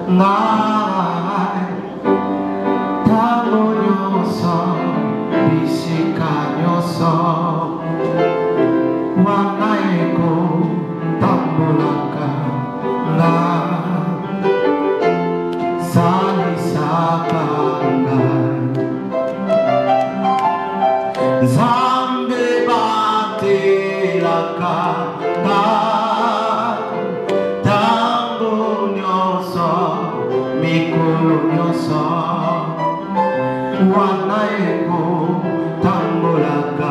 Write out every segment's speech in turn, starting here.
ngai tango nyonso bisika nyonso wana ekotambolaka ngai salisaka ngai Nzambe batelaka ngai tango nyonso mikolo nyonso wana ekotambolaka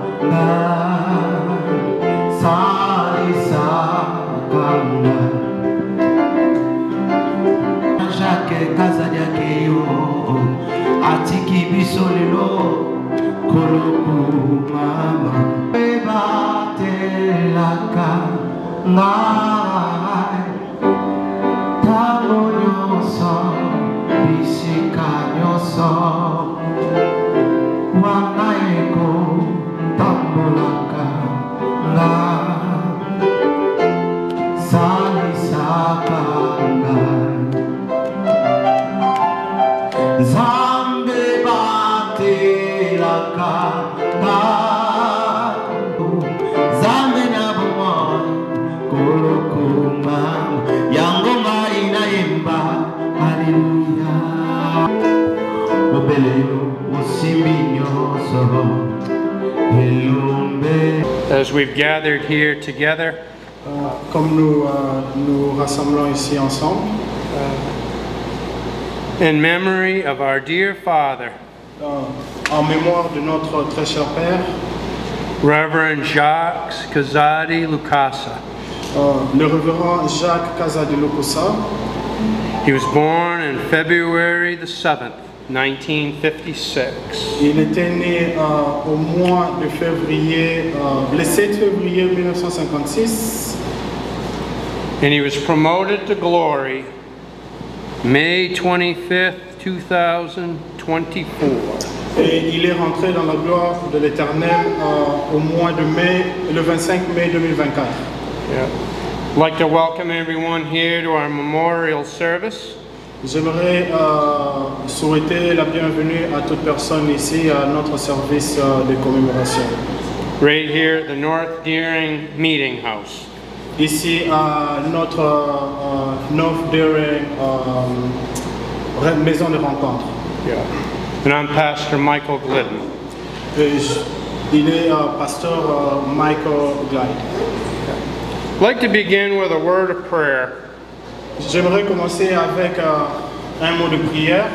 ngai salisaka ngai Jacques Kazadiake yo atiki biso lelo koloku mama batelaka ngai tango nyonso bisika nyonso wana ekotambolaka ngai salisaka ngai Nzambe batelaka ngai Nzambe na bomoi kolokuma yango ngai nayemba haleluya obelelo osimbi nyonso elombe. As we've gathered here together, comme nous rassemblons ici ensemble, in memory of our dear Father, en mémoire de notre très cher Père, Reverend Jacques Kazadi Lukasa. Le révérend Jacques Kazadi Lukasa. He was born on February the 7th, 1956. Il était né au mois de février, le 7 février 1956. And he was promoted to glory May 25th, 2024. Et il est rentré dans la gloire de l'Éternel au mois de mai, le 25 mai 2024. Yeah. I'd like to welcome everyone here to our memorial service. J'aimerais souhaiter la bienvenue à toute personne ici à notre service de commémoration. Right here at the North Deering Meeting House. Ici à notre North Deering maison de rencontre. Yeah. And I'm Pastor Michael Glidden. Il est pasteur Michael Glide. I'd like to begin with a word of prayer. J'aimerais commencer avec un mot de prière.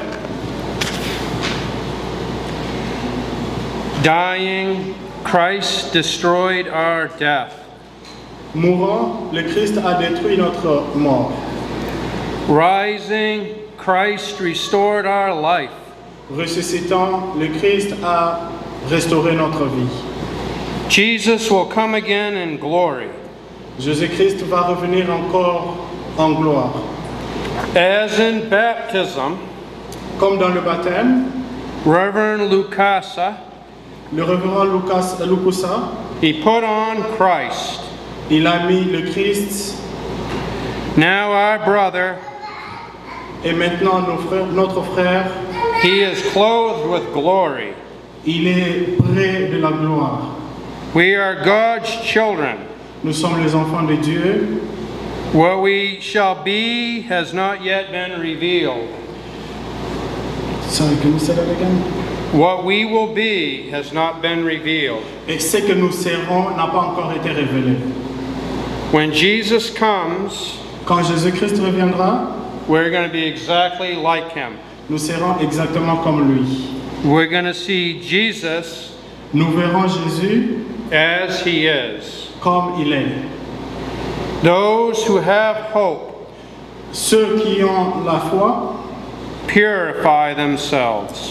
Dying, Christ destroyed our death. Mourant, le Christ a détruit notre mort. Rising, Christ restored our life. Ressuscitant, le Christ a restauré notre vie. Jesus will come again in glory. Jésus-Christ va revenir encore en gloire. As in baptism, comme dans le baptême, Reverend Lukasa, le révérend Lukasa, he put on Christ. Il a mis le Christ. Now our brother, et maintenant notre frère, he is clothed with glory. Il est près de la gloire. We are God's children. Nous sommes les enfants de Dieu. What we shall be has not yet been revealed. Sorry, can you say that again? What we will be has not been revealed. Et ce que nous serons n'a pas encore été révélé. When Jesus comes, quand Jésus-Christ reviendra, we're going to be exactly like him. Nous serons exactement comme lui. We're going to see Jesus, nous verrons Jésus as he is. Comme il est. Those who have hope, ceux qui ont la foi, purify themselves.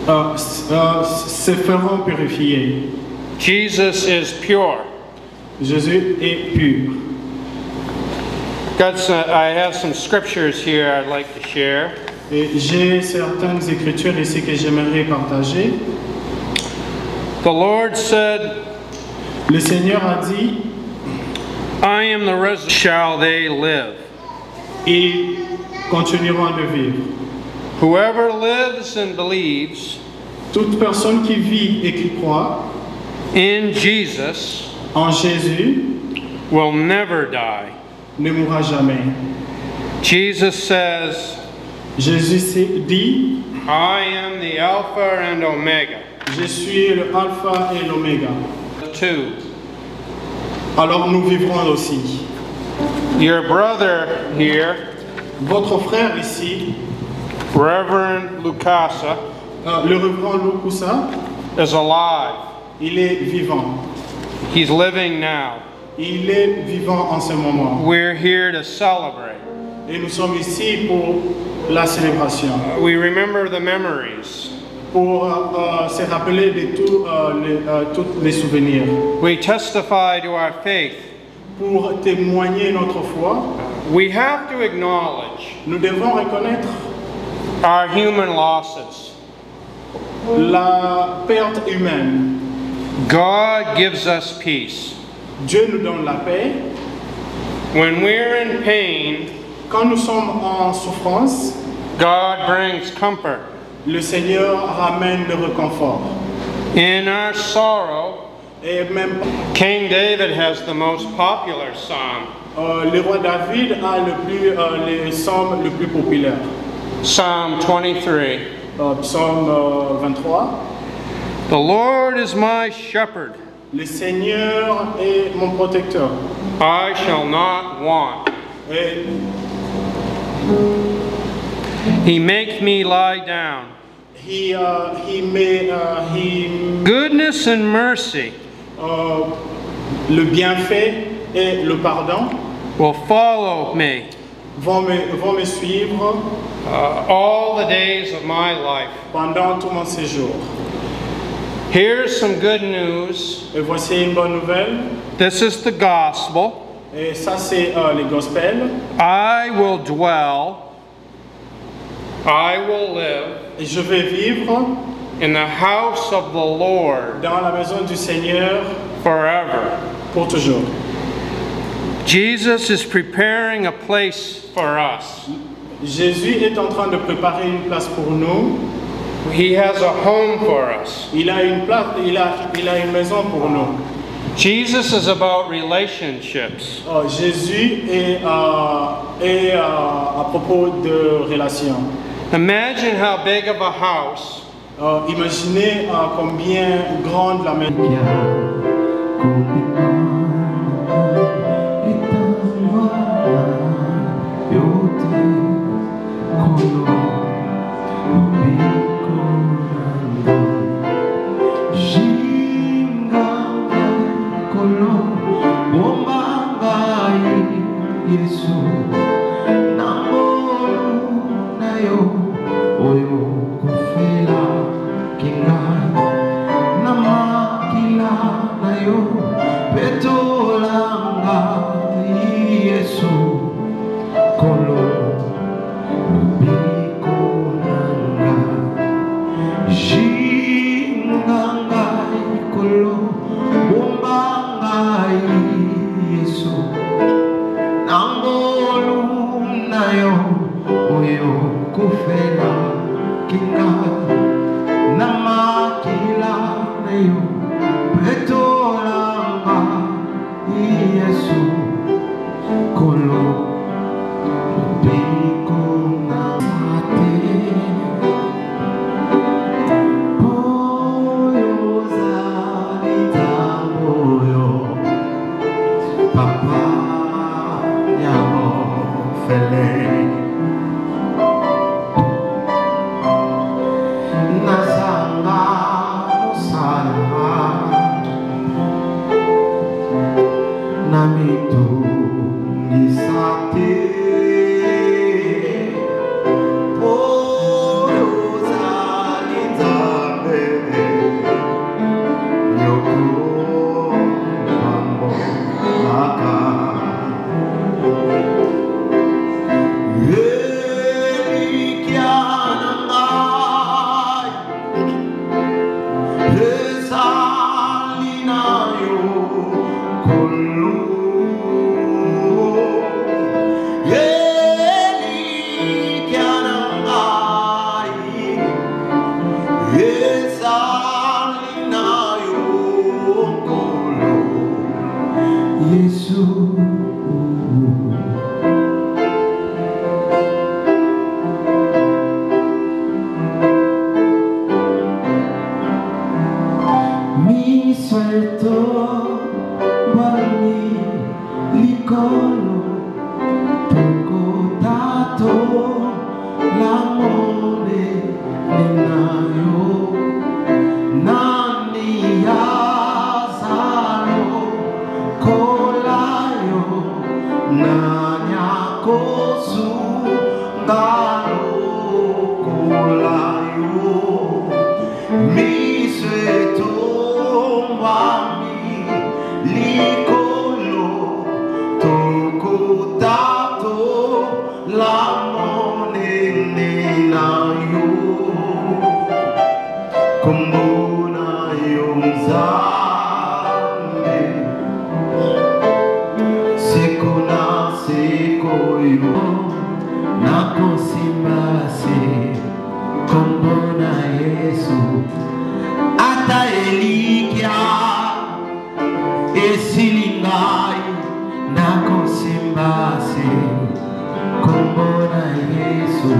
Se feront purifier. Jesus is pure. Jésus est pur. I have some scriptures here I'd like to share. J'ai certaines écritures ici que j'aimerais partager. The Lord said, le Seigneur a dit, I am the resurrection, shall they live. ils continueront de vivre. Whoever lives and believes Toute personne qui vit et qui croit in Jesus en Jésus will never die. ne mourra jamais. Jesus says, Jésus dit, I am the Alpha and Omega. je suis le alpha et l'oméga. 2. Alors nous vivrons aussi. Your brother here, Votre frère ici, Reverend Lukasa, le révérend Lukusa, is alive. il est vivant. He's living now. Il est vivant en ce moment. We're here to celebrate. Et nous sommes ici pour la célébration, We remember the memories. pour se rappeler de tous les souvenirs, We testify to our faith. pour témoigner notre foi. We have to acknowledge Nous devons reconnaître our human losses. la perte humaine. God gives us peace. Dieu nous donne la paix. When we're in pain, Quand nous sommes en souffrance, God brings comfort. le Seigneur ramène le réconfort. In our sorrow, Et même King David has the most popular psalm, le roi David a les psaumes le plus populaire. Psalm 23. Psaume 23. The Lord is my shepherd. Le Seigneur est mon protecteur. I shall not want. Et He makes me lie down. he Goodness and mercy le bienfait et le pardon will follow me vont me suivre all the days of my life. pendant tout mon séjour. Here's some good news. Et voici une bonne nouvelle. This is the gospel. Et ça, c'est les gospels. I will dwell, I will live Et je vais vivre in the house of the Lord dans la maison du Seigneur forever. pour toujours. Jesus is preparing a place for us. Jésus est en train de préparer une place pour nous. He has a home for us. Il a une place, il a une maison pour nous. Jesus is about relationships. Jésus est à propos de relations. Imagine how big of a house Imaginez combien grande la maison. Yeah. kosu ngalokholayo misweto wami likolo tokotato lamonene nayo kumbona yomzambe siku na siku yo nakosimbase kumbona Yesu ata elikia esilingai nakosimbase kumbona Yesu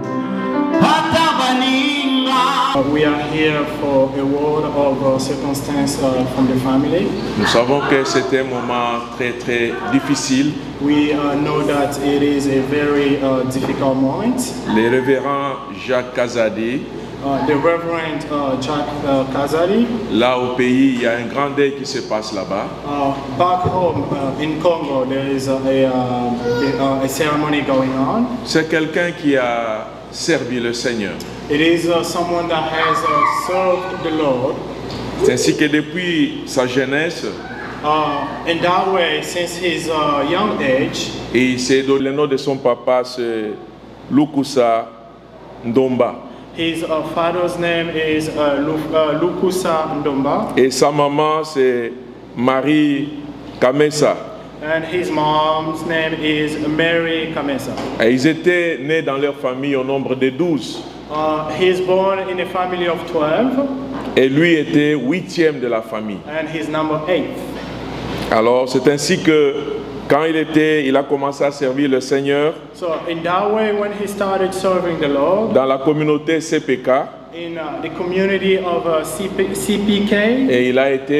ata baninga. We are here for a word of circumstance from the family. Nous savons que c'était un moment très très difficile. We know that it is a very difficult moment. Le révérend Jacques Kazadi, The Reverend Jack Kazadi, là au pays, il y a un grand deuil qui se passe là-bas. Back home in Congo, there is a ceremony going on. C'est quelqu'un qui a servi le Seigneur. It is someone that has served the Lord. C'est ainsi que depuis sa jeunesse, In that way, since his young age, et c'est le nom de son papa, c'est Lukusa Ndomba. his father's name is Lukusa Ndomba, Et sa maman, c'est Marie Kamesa. and his mom's name is Mary Kamesa. Et ils étaient nés dans leur famille au nombre de 12. He's born in a family of 12, Et lui était 8e de la famille. and he's number 8. Alors c'est ainsi que quand il a commencé à servir le Seigneur So in that way, when he started serving the Lord dans la communauté CPK, in the community of CPK, et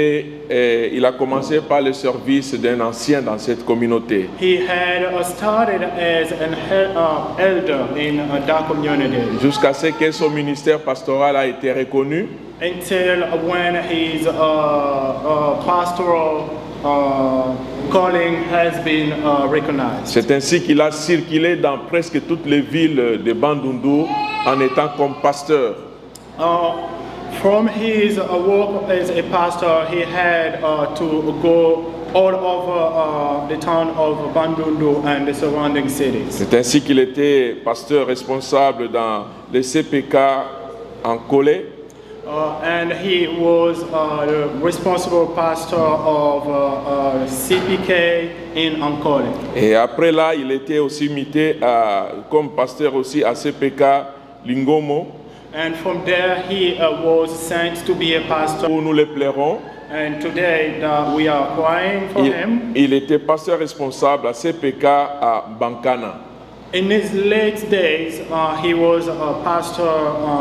il a commencé par le service d'un ancien dans cette communauté. he had started as an elder in that community Jusqu'à ce que son ministère pastoral a été reconnu. until when his pastoral calling has been recognized. C'est ainsi qu'il a circulé dans presque toutes les villes de Bandundu en étant comme pasteur. From his work as a pastor, he had to go all over the town of Bandundu and the surrounding cities. C'est ainsi qu'il était pasteur responsable dans les CPK en Kolé. And he was the responsible pastor of CPK in Ankole. Et après là, il était aussi muté comme pasteur aussi à CPK Lingomo. And from there, he was sent to be a pastor. Où nous le plairons. And today, we are crying for him. Il était pasteur responsable à CPK à Bankana. In his late days, he was a pastor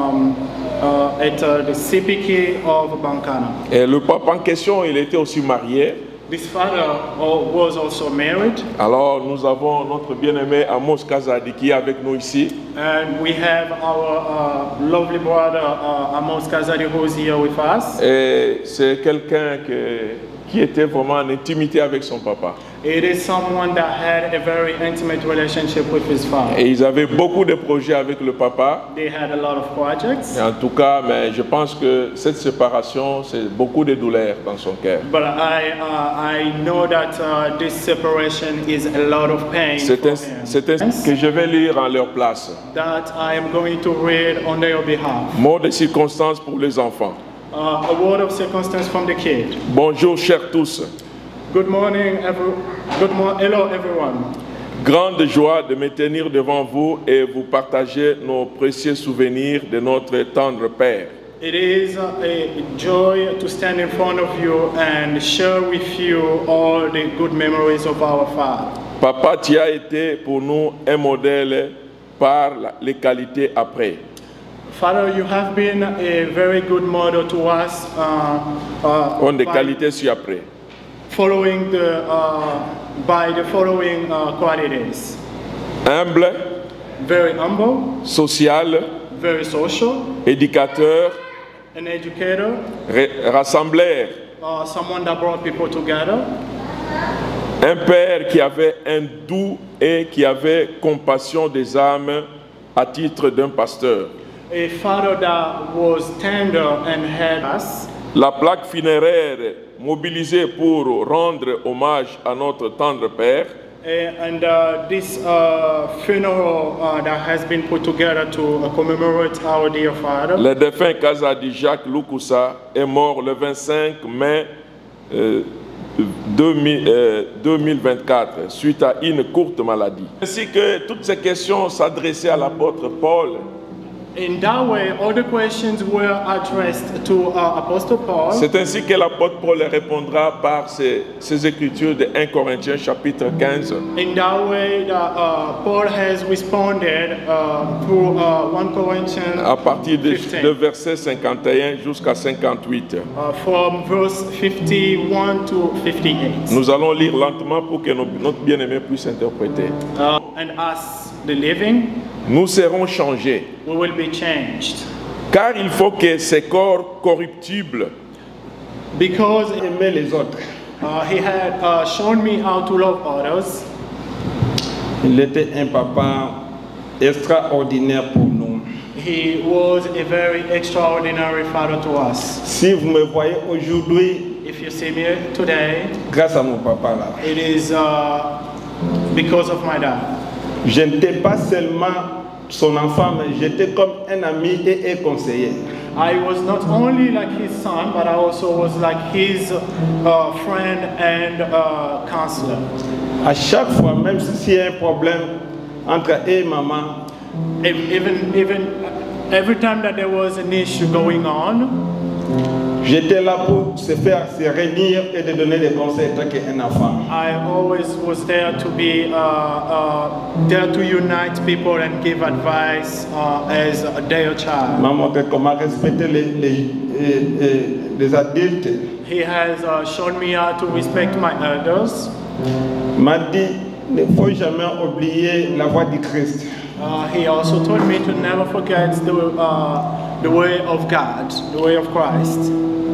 at the CPK of Bankana. Et le pape en question, il était aussi marié. This father was also married. Alors nous avons notre bien-aimé Amos Kazadi qui est avec nous ici. And we have our lovely brother Amos Kazadi who is here with us. Et c'est quelqu'un qui était vraiment en intimité avec son papa. It is someone that had a very intimate relationship with his father. Et ils avaient beaucoup de projets avec le papa. They had a lot of projects. Et en tout cas, mais je pense que cette séparation, c'est beaucoup de douleur dans son cœur. But I know that this separation is a lot of pain for him. C'est ainsi que je vais lire en leur place. That I am going to read on their behalf. Mot de circonstance pour les enfants. A word of circumstance from the kid. Bonjour, chers tous. Good morning, hello everyone. Grande joie de me tenir devant vous et vous partager nos précieux souvenirs de notre tendre Père. It is a joy to stand in front of you and share with you all the good memories of our Father. Papa, tu as été pour nous un modèle par les qualités après. Father, you have been a very good model to us. On des qualités sur après. Following by the following qualities. Humble, very humble, social, very social, éducateur, an educator, rassembleur, someone that brought people together, Un père qui avait un doux et qui avait compassion des âmes à titre d'un pasteur. A father that was tender and had us. La plaque funéraire mobilisée pour rendre hommage à notre tendre père. And this funeral that has been put together to commemorate our dear father. Le défunt Kazadi Jacques Lukusa est mort le 25 mai 2024 suite à une courte maladie. Ainsi que toutes ces questions s'adressaient à l'apôtre Paul. In that way, all the questions were addressed to Apostle Paul. C'est ainsi que l'apôtre Paul répondra par ces écritures de 1 Corinthiens chapitre 15. In that way, Paul has responded through 1 Corinthians à partir de 15. verset 51 jusqu'à 58. From verse 51 to 58. Nous allons lire lentement pour que notre bien-aimé puisse interpréter. And us, the living, nous serons changés. We will be changed. Car il faut que ces corps corruptibles because aimer les autres. He had shown me how to love others. Il était un papa extraordinaire pour nous. He was a very extraordinary father to us. Si vous me voyez aujourd'hui, if you see me today, grâce à mon papa là. It is because of my dad. Je n'étais pas seulement son enfant, mais j'étais comme un ami et un conseiller. I was not only like his son, but I also was like his friend and counselor. À chaque fois, même s'il y a un problème entre elle et maman, even every time that there was an issue going on, j'étais là pour se réunir et de donner des conseils tant qu'un enfant. I always was there to be there to unite people and give advice as their child. M'a montré comment respecter les adultes. He has shown me how to respect my elders. M'a dit, ne faut jamais oublier la voie du Christ. He also told me to never forget the way of God, the way of Christ.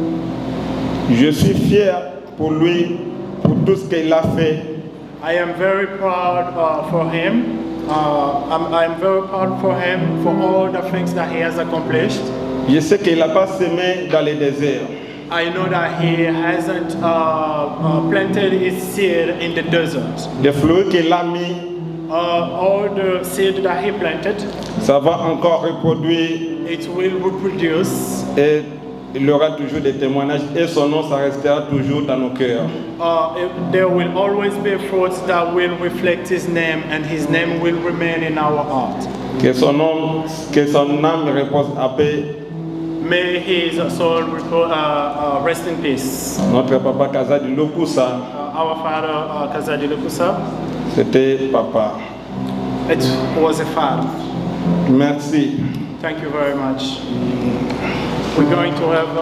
Je suis fier pour lui, pour tout ce qu'il a fait. I am very proud for him. I'm very proud for him for all the things that he has accomplished. Je sais qu'il n'a pas semé dans les déserts. I know that he hasn't planted his seed in the desert. Les fleurs qu'il a mis, all the seed that he planted, ça va encore reproduire. It will reproduce. Et il y aura toujours des témoignages et son nom, ça restera toujours dans nos cœurs. There will always be fruits that will reflect his name, and his name will remain in our heart. Que son âme repose en paix. May his soul rest in peace. Notre papa Kazadi Lukusa. Our father Kazadi Lukusa. C'était papa. It was a father. Merci. Thank you very much. We're going to have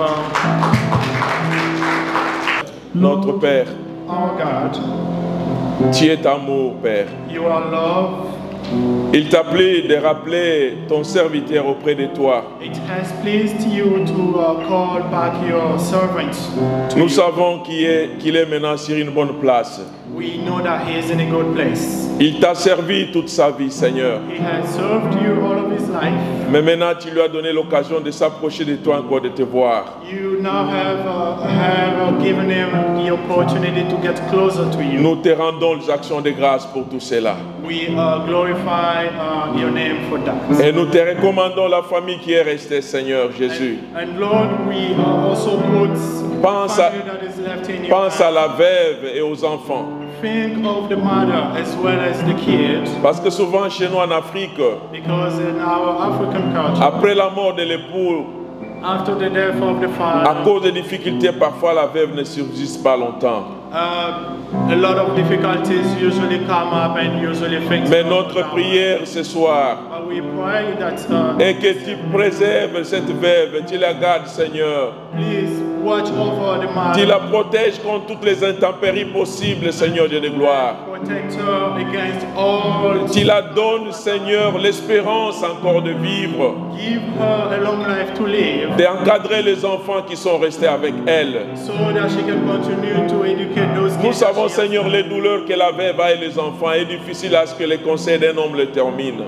notre Père. Our God. Tu es amour, Père. You are love. Il t'a plu de rappeler ton serviteur auprès de toi. It has pleased you to call back your servant. Nous savons qu'il est maintenant sur une bonne place. We know that he is in a good place. Il t'a servi toute sa vie, Seigneur. He has served you all of his life. Mais maintenant, tu lui as donné l'occasion de s'approcher de toi encore, de te voir. You now have given him the opportunity to get closer to you. Nous te rendons les actions de grâce pour tout cela. We glorify your name for that. Et nous te recommandons la famille qui est restée, Seigneur Jésus. And Lord, we also put pense à la veuve et aux enfants. Think of the mother as well as the kid. Parce que souvent chez nous en Afrique, because in our African culture, après la mort de l'époux, after the death of the father, à cause des difficultés, parfois la veuve ne subsiste pas longtemps. A lot of difficulties usually come up and usually things. Mais notre prière ce soir we pray that, est que tu préserves cette veuve, tu la gardes, Seigneur. Please watch over the mother. Tu la protèges contre toutes les intempéries possibles, Seigneur Dieu de gloire. Protect her against all. Tu la donnes, Seigneur, l'espérance encore de vivre, Give her a long life to live, d'encadrer les enfants qui sont restés avec elle. so that she can continue to educate those kids. Nous savons, that she has. Seigneur, les douleurs qu'elle avait et les enfants. Est difficile à ce que les conseils d'un homme le terminent.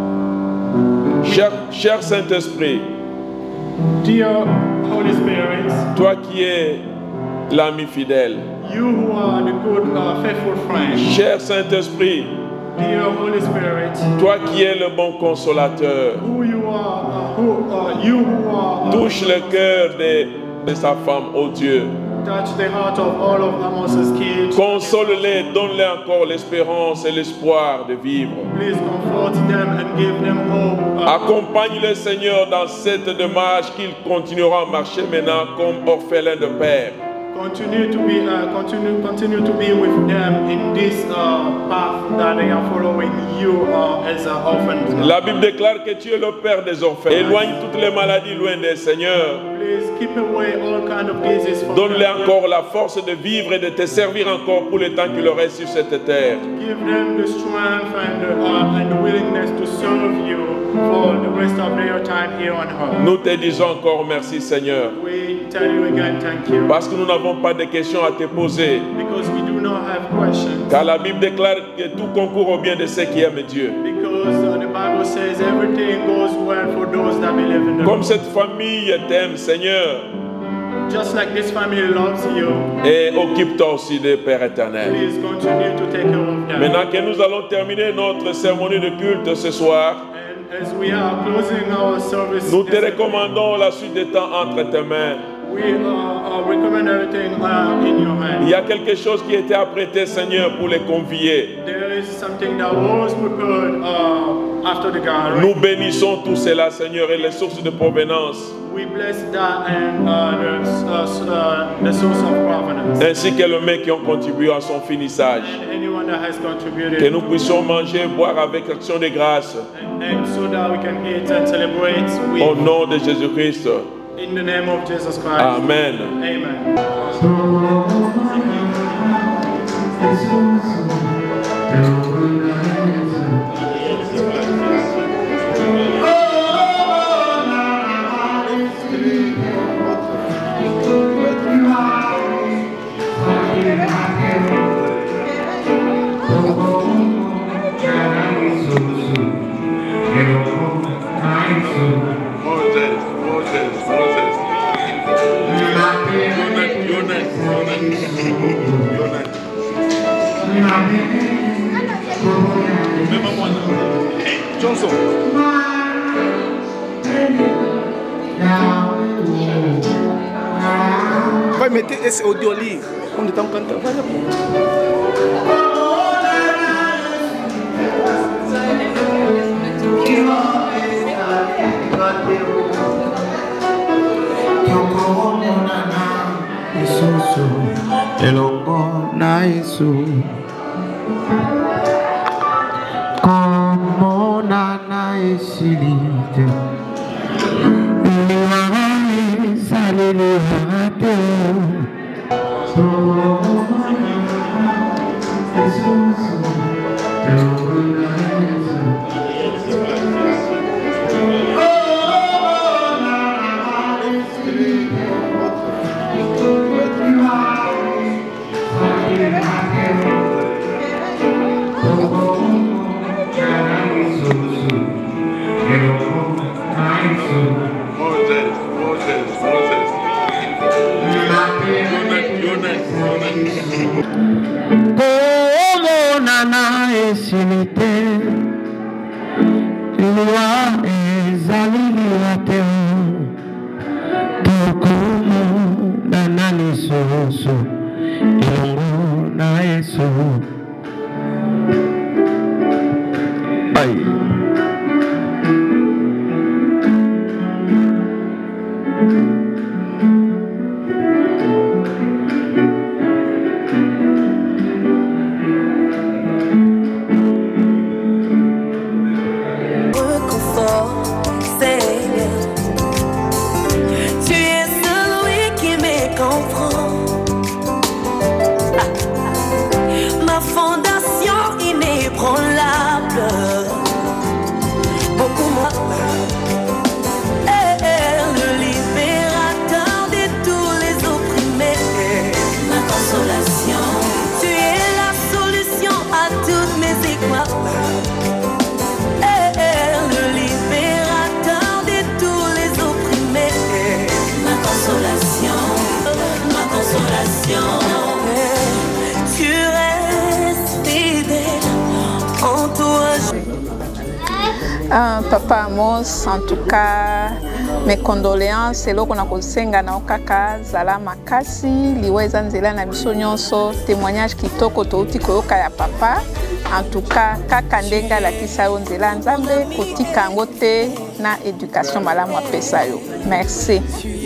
Cher Saint-Esprit, Dear Holy Spirit, toi qui es l'ami fidèle, you who are the good, faithful friend. cher Saint-Esprit, Dear Holy Spirit, toi qui es le bon consolateur, who you are, touche le cœur de sa femme, ô Dieu. touch the heart of all of Amos's kids. Console-les, donne-les encore l'espérance et l'espoir de vivre. Please comfort them and give them hope. Accompagne-les, Seigneur, dans cette démarche qu'ils continueront à marcher maintenant comme orphelins de père. Continue to be with them in this path that they are following you as orphans. La Bible déclare que tu es le Père des orphelins. Éloigne toutes les maladies loin des Seigneurs. Please keep away all kind of diseases from Donne-les them. encore la force de vivre et de te servir encore pour le temps qu'il leur reste sur cette terre. Give them the strength and the willingness to serve you for the rest of their time here on earth. Nous te disons encore merci, Seigneur, We tell you again, thank you, parce que nous n'avons pas de questions à te poser. because we do not have questions. Car la Bible déclare que tout concourt au bien de ceux qui aiment Dieu. Because the Bible says everything goes well for those that believe in the Comme Lord. cette famille t'aime, Seigneur, Just like this family loves you, et occupe-toi aussi des Pères éternels. please continue to take care of them. Maintenant que nous allons terminer notre cérémonie de culte ce soir, And as we are closing our service, nous te recommandons la suite des temps entre tes mains. we recommend everything in your Il hand. y a quelque chose qui était apprêté, Seigneur, pour les convier. There is something that was prepared after the gathering. Nous bénissons tout cela, Seigneur, et les sources de provenance, We bless that and the source of provenance. ainsi que les mains qui ont contribué à son finissage. And anyone that has Que contributed, nous puissions manger et boire avec action de grâce. and so that we can eat and celebrate Au with, nom de Jésus-Christ. in the name of Jesus Christ. Amen. Amen. Vai meter esse audio ali, onde estão cantando. Vai lá. Elongo na Yesu, como na esilite, liwa salili hate, Jesus, elongo na Yesu. Como nana esilite, liwa ezalili ateo, tokumu nana nisoso, ilongo na Yesu. Ay. Tu es celui qui m'est Papa Amos, en tout cas, mes condoléances. C'est là qu'on a kosenga na okaka zala makasi liweza nzela na biso nyonso témoignage kitoko touti koyoka ya papa. En tout cas, kaka ndenga la kisa yo nzela nzambe kotika ngo te na éducation malamu apesa yo. Merci.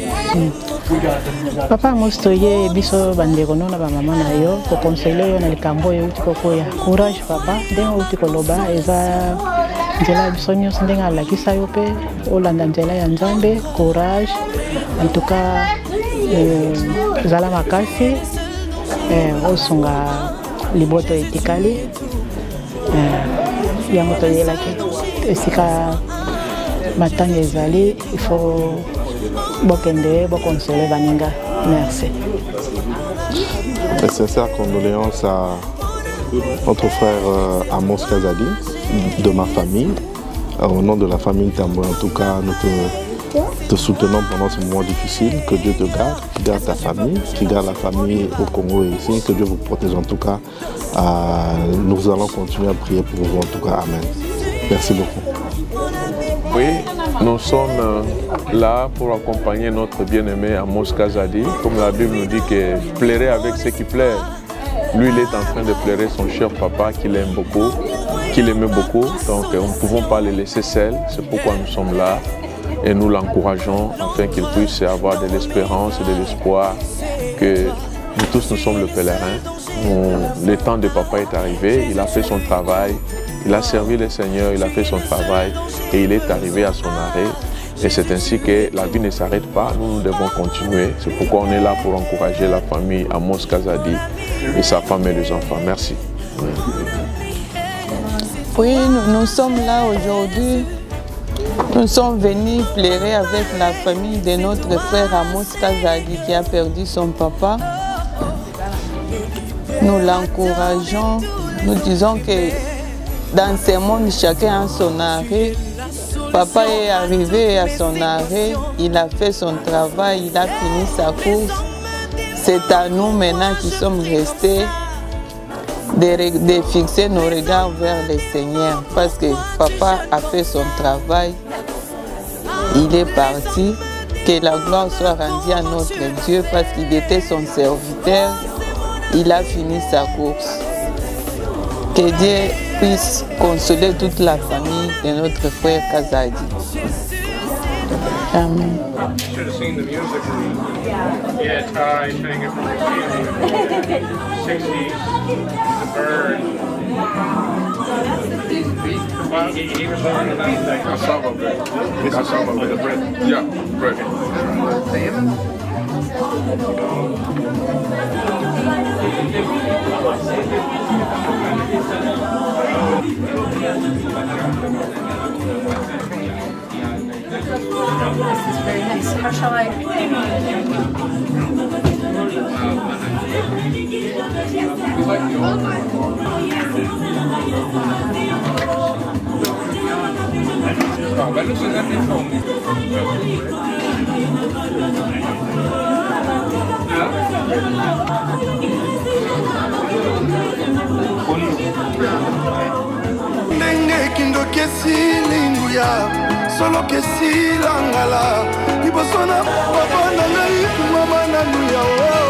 Papa Amos toye biso bandeko nona ba mama na yo ko conseiller yo na likambo yo uti kokoya. Courage papa, ndenga uti koloba eza nzela biso nyonso ndenga alakisa yo pe olanda nzela ya nzambe. Courage, en tout cas zala makasi osunga liboto etikali yango toyelaki esika matanga ezali il faut bokende bokonsole baninga. Merci. Mes sincères condoléances à notre frère Amos Kazadi, de ma famille, au nom de la famille Tambo. En tout cas, nous te soutenons pendant ce moment difficile. Que Dieu te garde, qui garde ta famille, qui garde la famille au Congo et ici. Que Dieu vous protège en tout cas. Nous allons continuer à prier pour vous en tout cas. Amen. Merci beaucoup. Oui, nous sommes là pour accompagner notre bien-aimé Amos Kazadi. Comme la Bible nous dit que pleurer avec ceux qui pleurent. Lui, il est en train de pleurer son cher papa qu'il aime beaucoup, qu'il aimait beaucoup. Donc, nous ne pouvons pas le laisser seul. C'est pourquoi nous sommes là et nous l'encourageons afin qu'il puisse avoir de l'espérance et de l'espoir que nous tous, nous sommes le pèlerin. Le temps de papa est arrivé, il a fait son travail, il a servi le Seigneur, il a fait son travail et il est arrivé à son arrêt. Et c'est ainsi que la vie ne s'arrête pas, nous devons continuer. C'est pourquoi on est là pour encourager la famille Amos Kazadi et sa femme et les enfants. Merci. Oui, nous sommes là aujourd'hui. Nous sommes venus pleurer avec la famille de notre frère Amos Kazadi qui a perdu son papa. Nous l'encourageons. Nous disons que dans ce monde, chacun a son arrêt. Papa est arrivé à son arrêt, il a fait son travail, il a fini sa course. C'est à nous maintenant qui sommes restés de fixer nos regards vers le Seigneur. Parce que papa a fait son travail, il est parti. Que la gloire soit rendue à notre Dieu parce qu'il était son serviteur. Il a fini sa course. Que Dieu puisse consoler toute la famille de notre frère Kazadi. Amen. This is very nice. How shall I? Ndenge kindoki esilinguya solo kesi langala liboso na papa na ngai mama na nuya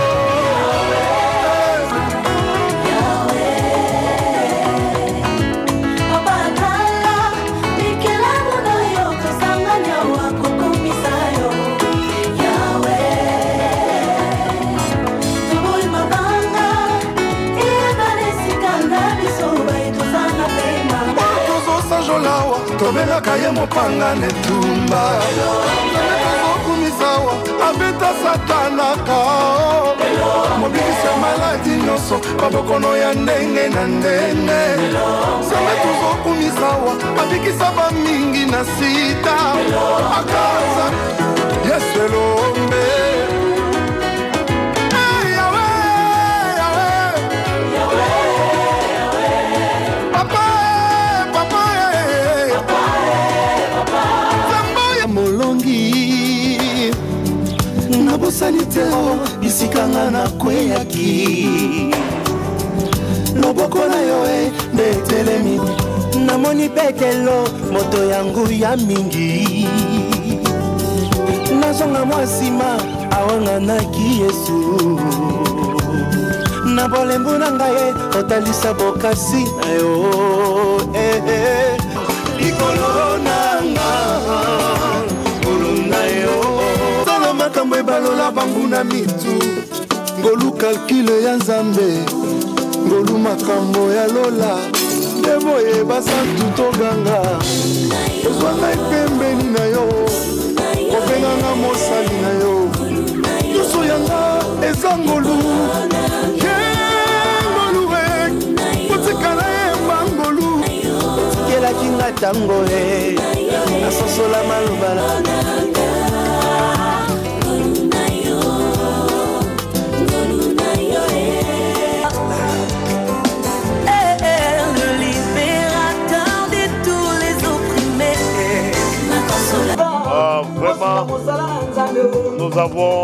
tobengaka ye mopanga netumba okomisawa abeta satanaka mobikisi ya maladi nyonso babokono ya ndenge na ndenge sange tuzokumisawa abikisa bamingi na sida akaza yesu elombe nabosani te bisikanga na kweyaki loboko na yo nde etelemi namoni petelo moto yangu ya mingi nazonga mwasima awanganaki Yesu na bolembu na ngai otalisa bokasi na yo likolo nanga kolona yo tala makambo ebalola bangu na mitu ngolu kalkile ya Nzambe ngolu makambo ya lola eboye basantu toganga ozwa ngai pembeni na yo obenganga mosali na yo nyonso yanga eza ngolu ngolu otikala yemba ngolu otikelaki nga tango nasosola malobala Vraiment, nous avons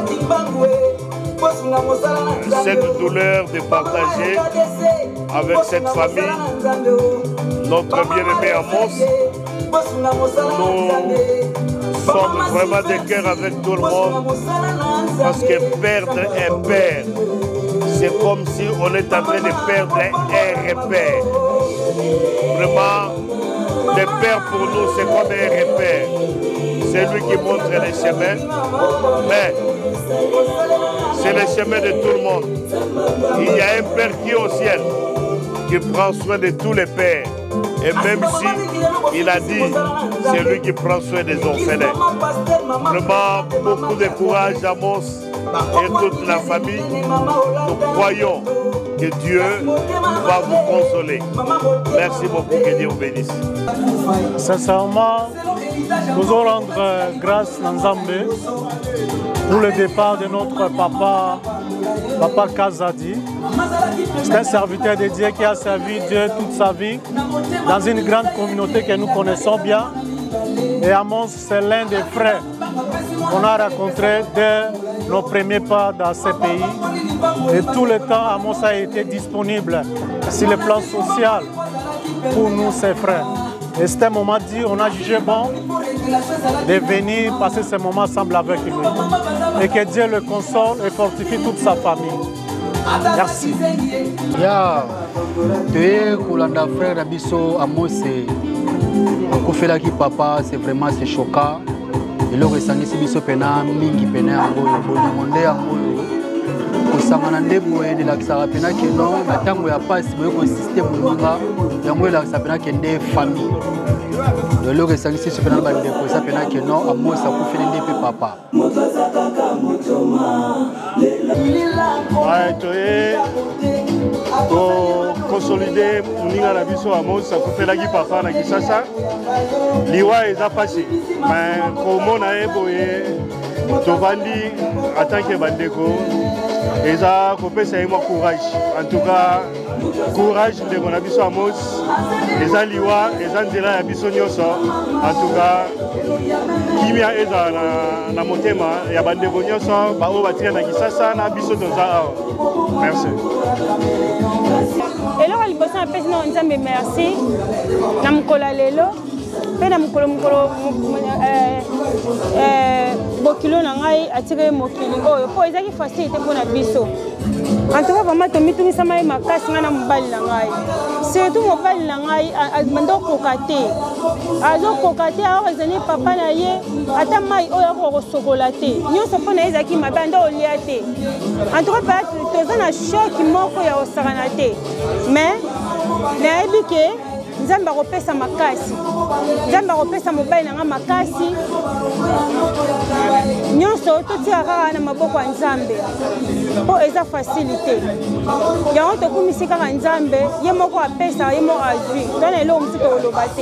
cette douleur de partager avec cette famille, notre bien-aimé Amos. Nous sommes vraiment de cœur avec tout le monde parce que perdre un père, c'est comme si on est en train de perdre un repère. Vraiment, le père pour nous, c'est comme un repère. C'est lui qui montre les chemins, mais c'est le chemin de tout le monde. Il y a un père qui est au ciel, qui prend soin de tous les pères. Et même si il a dit, c'est lui qui prend soin des orphelins. Vraiment, beaucoup de courage à Amos et toute la famille. Nous croyons que Dieu va vous consoler. Merci beaucoup, que Dieu vous bénisse. Sincèrement, nous allons rendre grâce à Nzambe pour le départ de notre papa Kazadi. C'est un serviteur de Dieu qui a servi Dieu toute sa vie dans une grande communauté que nous connaissons bien. Et Amos, c'est l'un des frères qu'on a rencontré dès nos premiers pas dans ce pays. Et tout le temps, Amos a été disponible sur le plan social pour nous, ses frères. Et c'était un moment dit, on a jugé bon de venir passer ce moment ensemble avec lui. Et que Dieu le console et fortifie toute sa famille. Merci. Ya, tu Kolanda frère Abisso Amos, Kofelaki papa, c'est vraiment choquant. Et là, c'est Bisso Pena, Mingi Pena, Bonde Angoyo. Kosangana ndebo de la Xarapena que non, la tango ya passe, mais au système Munga, yango la Xarapena que des familles. De l'eau c'est ici sur Pena Bande, Xarapena que non, Amos a pu faire des papa. Ouais, tu es pour consolider Muninga la biso Amos, ça peut faire la papa na Kisasa. Liwa est passé, mais comment on a évolué, Tovandi en tant que Bandeko. Et ça, c'est un courage. En tout cas, courage de mon abisso Amos. Et ça, liwa, et ça, c'est là, abisso nyoso. En tout cas, qui m'a aidé dans mon thème, il y a bande de nyoso, bah, on va tirer dans Kisasa, na abisso dans ça. Merci. Et là, il passe un peu, non, merci. Namkola lelo. Pena mukolo bokilo na ngai atire mokili oyo po ezaki facilité mpona biso en tout cas vraiment tomitumisa mai makasi nga na mobali na ngai surtout mobali na ngai azokoka te awa ezali papa na ye ata mai oyo akokosokola te nyonso mpona ye ezalaki mabe anda olia te en tout cas toza na shoki moko ya kosakana te mais nayebi ke Nzambe akopesa makasi Nzambe akopesa mobali na nga makasi nyonso totika kaka na maboko ya Nzambe po eza facilité yango tokumisi kaka Nzambe ye moko apesa ye moko azwi tona eloko mosusu tokoloba te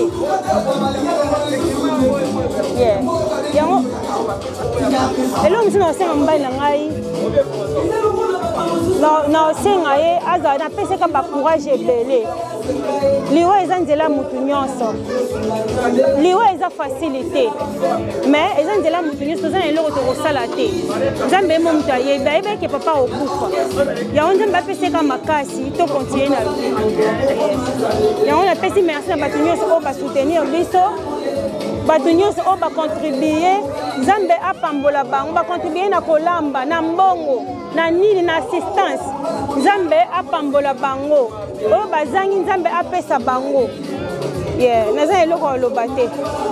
yango eloko mosusu nakosenga mobali na ngai naosenga ye azala napesaka bacourage ebele liwa eza nzela mutu nyonso liwa eza facilité mais eza nzela mutu nyonso toza na eloko tokosala te nzambe mo mutu ayebi ayebeke papa okufa yango nzambe apeseka makasi tokontinue na yango napesi merci na bato nyonso oyo basoutenir biso bato nyonso oyo bacontribue nzambe apambola bango bacontribue na kolamba na mbongo na nini na assistance nzambe apambola bango oyo bazangi nzambe apesa bango naza eloko oloba te.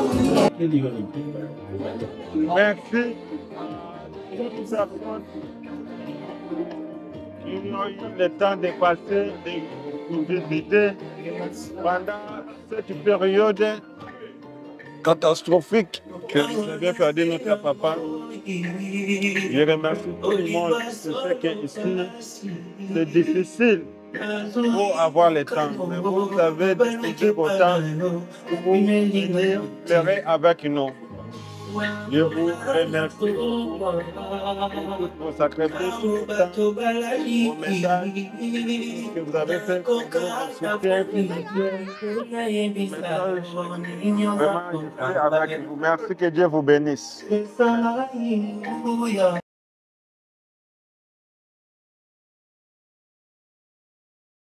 Merci. Ils ont eu le temps de passer, de visiter pendant cette période catastrophique que nous avons perdu notre papa. Je remercie tout le monde de ce qu'ici, c'est difficile pour avoir le temps. Mais vous avez décidé votre temps pour venir pleurer avec nous. Je vous remercie pour vos sacrifices, vos messages que vous avez fait pour nous soutien. Vraiment, je suis avec vous. Merci, que Dieu vous bénisse.